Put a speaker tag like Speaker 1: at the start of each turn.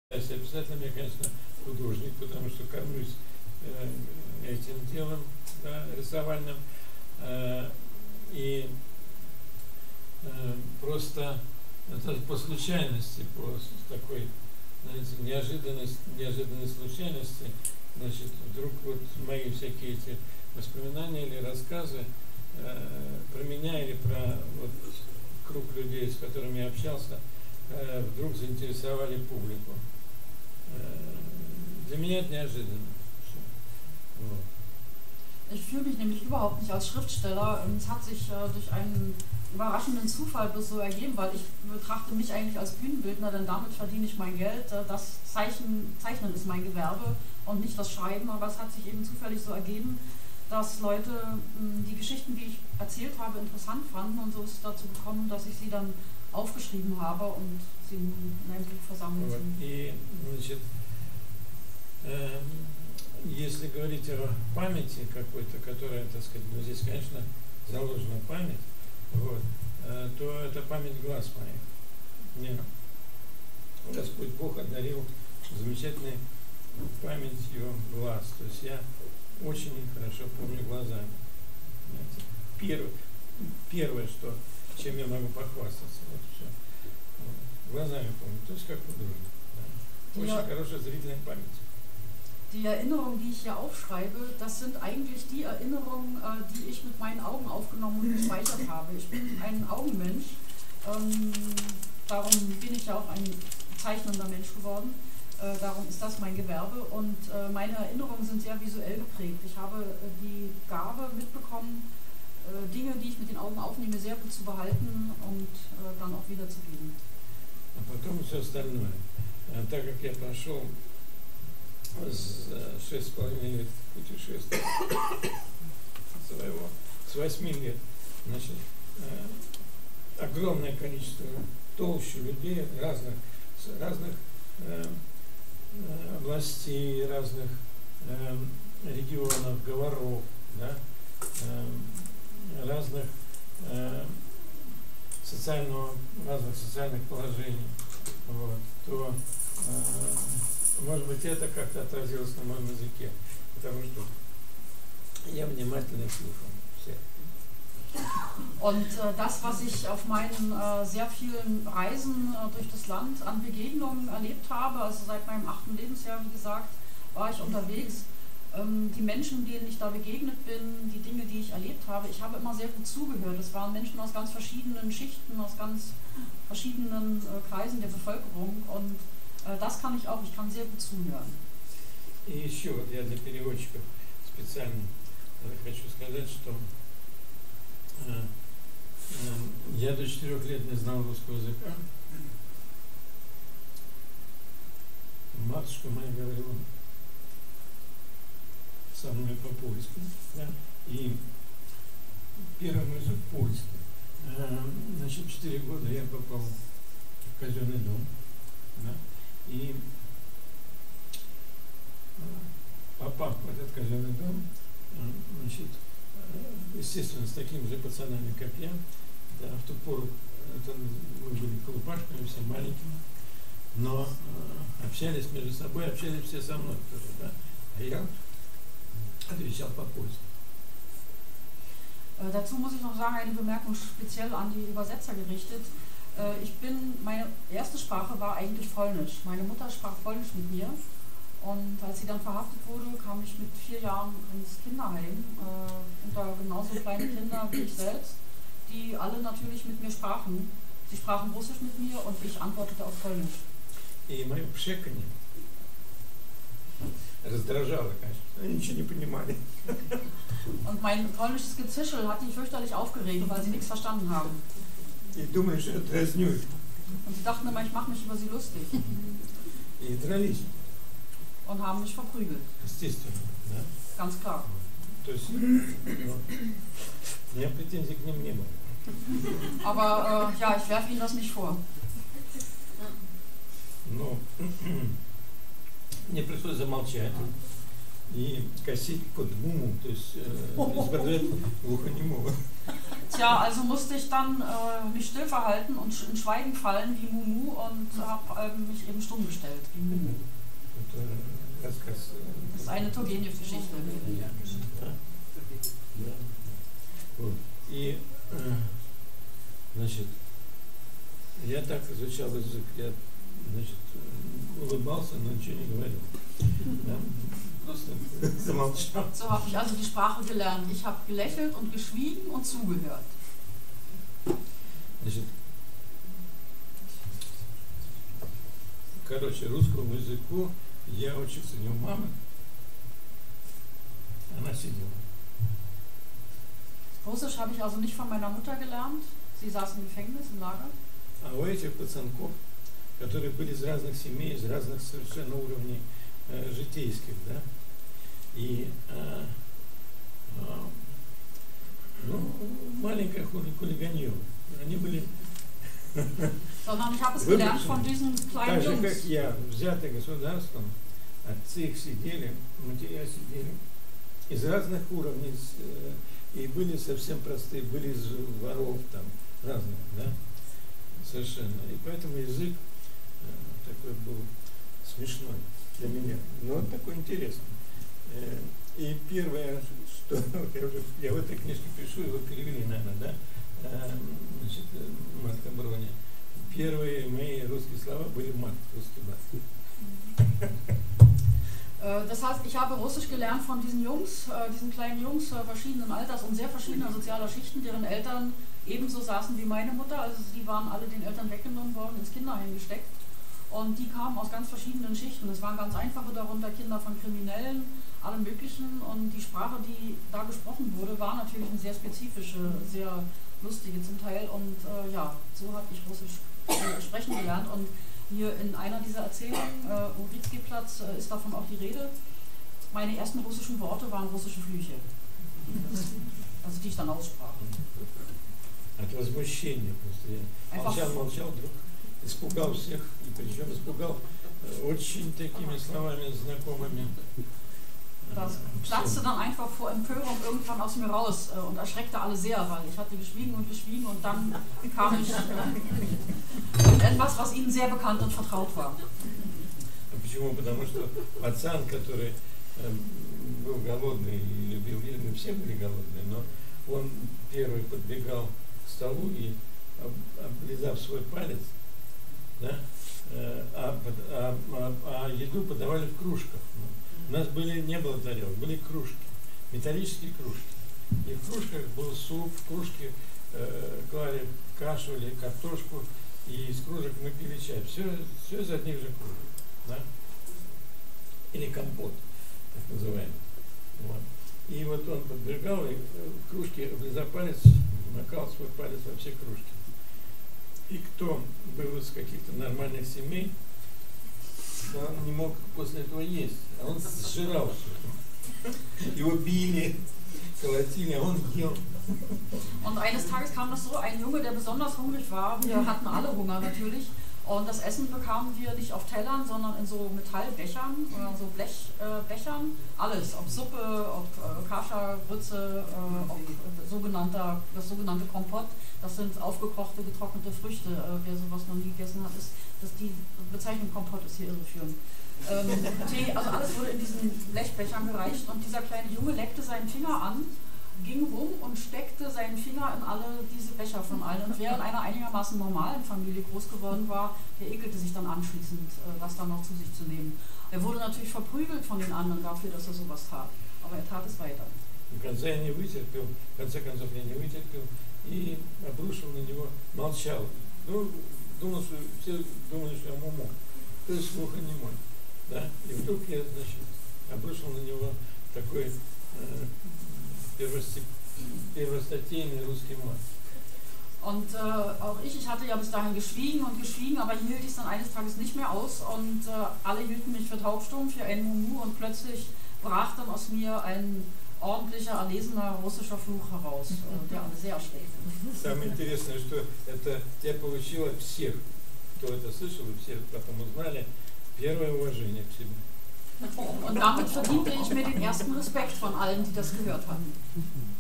Speaker 1: Обязательно я, конечно, художник, потому что кормлюсь этим делом, да, рисовальным. И просто это по случайности, по такой, знаете, неожиданной случайности, значит, вдруг вот мои всякие эти воспоминания или рассказы про меня или про вот круг людей, с которыми я общался, вдруг заинтересовали публику. Для меня это неожиданно.
Speaker 2: Ich fühle mich nämlich überhaupt nicht als Schriftsteller. Es hat sich durch einen überraschenden Zufall bloß so ergeben, weil ich betrachte mich eigentlich als Bühnenbildner, denn damit verdiene ich mein Geld. Das Zeichnen ist mein Gewerbe und nicht das Schreiben, aber es hat sich eben zufällig so ergeben, dass Leute die Geschichten, die ich erzählt habe, interessant fanden, und so ist es dazu gekommen, dass ich sie dann aufgeschrieben habe und sie in einem Buch versammelt sind.
Speaker 1: И, значит, если говорить о памяти какой-то, которая, так сказать, ну здесь, конечно, заложена память, вот, то это память глаз моих. Мне Господь Бог одарил замечательной памятью глаз. То есть я очень хорошо помню глазами. Первое, что, чем я могу похвастаться, вот все. Глазами помню, то есть как художник. Да. Очень хорошая зрительная память.
Speaker 2: Die Erinnerungen, die ich hier aufschreibe, das sind eigentlich die Erinnerungen, die ich mit meinen Augen aufgenommen und gespeichert habe. Ich bin ein Augenmensch, darum bin ich ja auch ein zeichnender Mensch geworden. Darum ist das mein Gewerbe, und meine Erinnerungen sind sehr visuell geprägt. Ich habe die Gabe mitbekommen, Dinge, die ich mit den Augen aufnehme, sehr gut zu behalten und dann auch wiederzugeben.
Speaker 1: А потом все остальное. Так как я прошел 6,5 лет путешествия своего, с 8 лет, значит, огромное количество, толщу людей разных областей, разных регионов, говоров, да, разных разных социальных положений, вот, то может быть, это как-то отразилось на моем языке, потому что я внимательно слушал всех.
Speaker 2: Und das, was ich auf meinen sehr vielen Reisen durch das Land an Begegnungen erlebt habe, also seit meinem 8. Lebensjahr, wie gesagt, war ich unterwegs. Die Menschen, denen ich da begegnet bin, die Dinge, die ich erlebt habe, ich habe immer sehr gut zugehört. Es waren Menschen aus ganz verschiedenen Schichten, aus ganz verschiedenen Kreisen der Bevölkerung, und das kann ich auch, ich kann sehr gut zuhören.
Speaker 1: И еще вот я для переводчиков специально хочу сказать, что я до 4 лет не знал русского языка. Матушка моя говорила со мной по-польски, да? И первый мой язык польский. Значит, 4 года я попал в казенный дом, да? И попав в этот казенный дом, значит, естественно, с такими же пацанами, как я, да, в ту пору это, мы были колупашками, все маленькими, но общались между собой, общались все со мной тоже, да, а я отвечал по-польски.
Speaker 2: Dazu muss ich noch sagen, eine Bemerkung speziell an die Übersetzer gerichtet. Meine erste Sprache war eigentlich Polnisch. Meine Mutter sprach Polnisch mit mir, und als sie dann verhaftet wurde, kam ich mit 4 Jahren ins Kinderheim unter genauso kleine Kinder wie ich selbst, die alle natürlich mit mir sprachen. Sie sprachen Russisch mit mir und ich antwortete auf Polnisch.
Speaker 1: И мое пшеканье раздражало, конечно, они ничего не понимали.
Speaker 2: Und mein polnisches Gezischel hat die fürchterlich aufgeregt, weil sie nichts verstanden haben.
Speaker 1: И думали, что я дразню.
Speaker 2: Und sie dachten immer, ich mache mich über sie lustig.
Speaker 1: И дрались.
Speaker 2: Und haben mich verprügelt.
Speaker 1: Естественно, да?
Speaker 2: Ganz klar.
Speaker 1: То есть, у меня претензий к ним не было.
Speaker 2: Aber ja, ich werfe ihnen das nicht vor.
Speaker 1: Но мне пришлось замолчать. и косить под муму, то есть изображать глухонемого.
Speaker 2: Tja, also musste ich dann mich still verhalten und in Schweigen fallen wie Mumu und habe mich eben stumm gestellt wie Mumu. Das ist eine Turgenev-Geschichte.
Speaker 1: И, значит, я так изучал язык, я, значит, улыбался, но ничего не говорил. Да? Просто замолчал.
Speaker 2: So habe ich also die Sprache gelernt. Ich habe gelächelt und geschwiegen und zugehört.
Speaker 1: Значит, короче, русскому языку я учился не у мамы, она сидела.
Speaker 2: Russisch habe ich also nicht von meiner Mutter gelernt. Sie saß im Gefängnis, im Lager.
Speaker 1: А у этих пацанков, которые были из разных семей, из разных совершенно уровней житейских, да, и ну, маленькое хулиганье. Они были
Speaker 2: Sondern ich habe es gelernt von diesen kleinen
Speaker 1: так же,
Speaker 2: Jungs.
Speaker 1: как я, взяты государством, отцы их сидели, матеря сидели, из разных уровней, и были совсем простые, были из воров там, разных, да, совершенно. И поэтому язык такой был смешной для меня, но такой интересный. И первое, что я в этой книжке пишу, его перевели, наверное, да, значит, Матка Броня. Первые мои русские слова были мат, русский мат.
Speaker 2: Das heißt, ich habe Russisch gelernt von diesen Jungs, diesen kleinen Jungs verschiedenen Alters und sehr verschiedener sozialer Schichten, deren Eltern ebenso saßen wie meine Mutter. Also die waren alle den Eltern weggenommen worden, ins Kinderheim gesteckt. Und die kamen aus ganz verschiedenen Schichten. Es waren ganz einfache darunter, Kinder von Kriminellen, alle möglichen. Und die Sprache, die da gesprochen wurde, war natürlich eine sehr spezifische, sehr lustige zum Teil. Und ja, so habe ich Russisch sprechen gelernt. Und hier in einer dieser Erzählungen, Uritzki-Platz, ist davon auch die Rede. Meine ersten russischen Worte waren russische Flüche. Also die ich dann aussprach.
Speaker 1: От возмущения просто. Я молчал, вдруг испугал всех, и причем испугал очень такими словами знакомыми.
Speaker 2: Das platzte dann einfach vor Empörung irgendwann aus mir raus und erschreckte alle sehr, weil ich hatte geschwiegen und dann kam ich mit etwas, was ihnen sehr bekannt und vertraut war.
Speaker 1: Почему? Потому что пацан, который был голодный и любил есть, мы все были голодные, но он первый подбегал к столу и, облизав свой палец, да, а еду подавали в кружках. У нас не было тарелок, были кружки, металлические кружки. И в кружках был суп, в кружке клали кашу или картошку, и из кружек мы пили чай. Все из одних же кружек. Да? Или компот, так называемый. Вот. И вот он подбегал, и в кружке, облизав палец, макал свой палец во все кружки. И кто был из каких-то нормальных семей, он не мог после этого есть, а он сжирал все. Его били, колотили, а он ел.
Speaker 2: Und eines Tages kam das so, ein Junge, der besonders hungrig war, wir hatten alle Hunger natürlich, und das Essen bekamen wir nicht auf Tellern, sondern in so Metallbechern, so Blechbechern, alles, ob Suppe, ob Kascha, Grütze, ob das sogenannte Kompott, das sind aufgekochte, getrocknete Früchte, wer sowas noch nie gegessen hat, ist, dass die Bezeichnung Kompott ist hier irreführend. Tee, also alles wurde in diesen Blechbechern gereicht und dieser kleine Junge leckte seinen Finger an, ging rum und steckte seinen Finger in alle diese Becher von allen. Und wer in einer einigermaßen normalen Familie groß geworden war, der ekelte sich dann anschließend, das dann noch zu sich zu nehmen. Er wurde natürlich verprügelt von den anderen dafür, dass er sowas tat. Aber er tat es weiter.
Speaker 1: В конце концов я не вытерпел и обрушил на него, молчал. Ну, думал, что все думали, что я муму, то есть глухонемой. Да? И вдруг я, значит, обрушил на него такой первостатейный русский мат.
Speaker 2: Und auch ich hatte ja bis dahin geschwiegen, aber hier hielt ich es dann eines Tages nicht mehr aus und alle hielten mich für taubstumm, für ein Mumu und plötzlich brach dann aus mir ein ordentlicher, erlesener russischer Fluch heraus, der alle sehr erschreckte.
Speaker 1: Самое интересное, что это я получил от всех, кто это слышал, и все потом узнали, первое уважение к себе.
Speaker 2: Und damit verdiente ich mir den ersten Respekt von allen, die das gehört hatten.